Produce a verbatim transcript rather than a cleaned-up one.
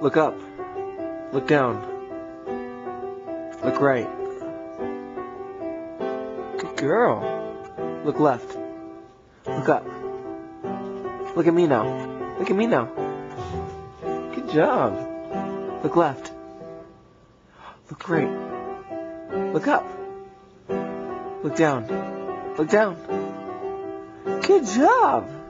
Look up. Look down. Look right. Good girl. Look left. Look up. Look at me now. Look at me now. Good job. Look left. Look right. Look up. Look down. Look down. Good job.